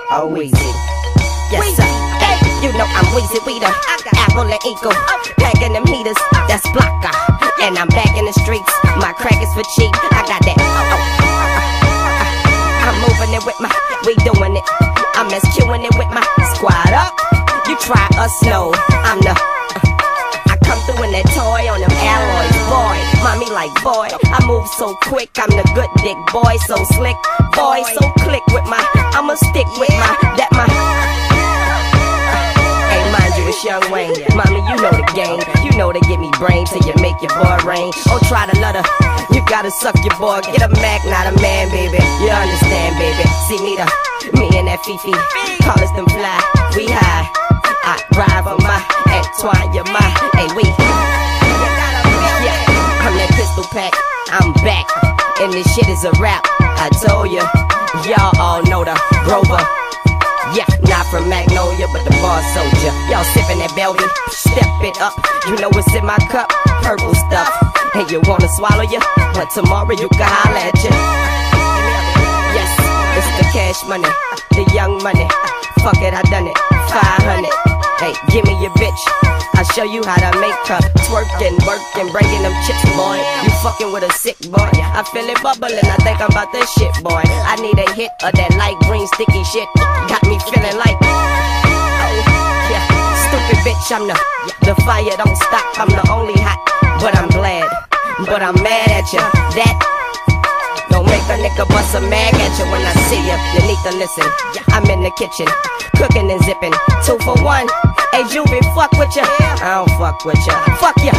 Oh, Weezy. Yes, sir. Hey, you know I'm Weezy. We the Apple and Eagle. Packing them heaters. That's Blocker. And I'm back in the streets. My crack is for cheap. I got that. I'm moving it with my. We doing it. I'm SQing it with my squad up. You try us, no. I'm the. I come through in that toy on them alloys, boy. Mommy like, boy, I move so quick. I'm the good dick boy, so slick, boy, so click with my. I'ma stick with my. That my. Hey, mind you, it's Young Wayne. Mommy, you know the game. You know to give me brain till you make your boy rain. Oh, try to let her. You gotta suck your boy. Get a Mac, not a man, baby. You understand, baby? See me and that Fifi. Call us them fly. We high. I ride for my Antoine, you're my. Hey, we. Yeah, I'm that pistol pack. I'm back. And this shit is a rap. I told ya. Y'all all know the Grover. Yeah, not from Magnolia, but the bar soldier. Y'all sipping that Belgian. Step it up. You know what's in my cup. Purple stuff. And you wanna swallow ya? But tomorrow you can holler at ya. Yes, it's the cash money. The young money. Fuck it, I done it. 500. Hey, give me your bitch. I'll show you how to make her twerkin', workin', breaking them chips, boy. You fucking with a sick boy. I feel it bubbling, I think I'm about that shit, boy. I need a hit of that light green sticky shit. Got me feeling like, oh, yeah. Stupid bitch, I'm the fire don't stop. I'm the only hot, but I'm glad. But I'm mad at you. That don't make a nigga bust a mag at you when I see you. You need to listen. I'm in the kitchen, cooking and zipping. 2 for 1. Hey, Juvie, fuck with ya. I don't fuck with ya. Fuck ya.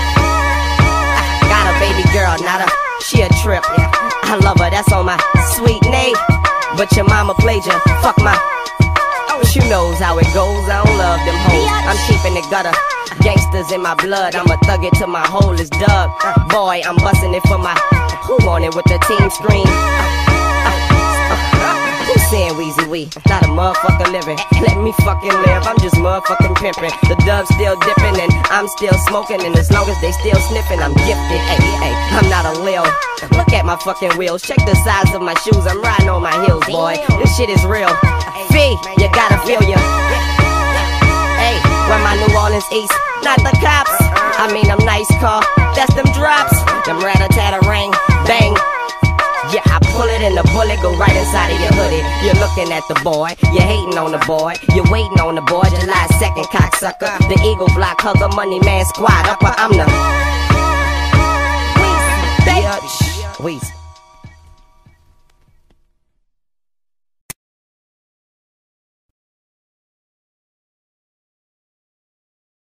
I got a baby girl, not a. She a trip. I love her, that's on my sweet name. But your mama played ya. Fuck my. She knows how it goes. I don't love them hoes. I'm keeping it gutter. Gangsters in my blood. I'ma thug it till my hole is dug. Boy, I'm busting it for my. Who want it with the team scream? Who's saying Weezy we? Not a motherfucker living. Let me fucking live. I'm just motherfucking pimping. The dub's still dipping and I'm still smoking. And as long as they still sniffing, I'm gifted. Hey, hey, I'm not a lil. Look at my fucking wheels. Check the size of my shoes. I'm riding on my heels, boy. This shit is real. Fee, you gotta feel ya. Hey, where my New Orleans East? Not the cops. I mean, I'm nice car. That's them drops. Them rat-a-tat-a-ring. Bang. Yeah, I pull it and the bullet go right inside of your hoodie. You're looking at the boy, you're hating on the boy, you're waiting on the boy. July 2nd, cocksucker, the Eagle Block hugger, money man squad upper. I'm the Weezy.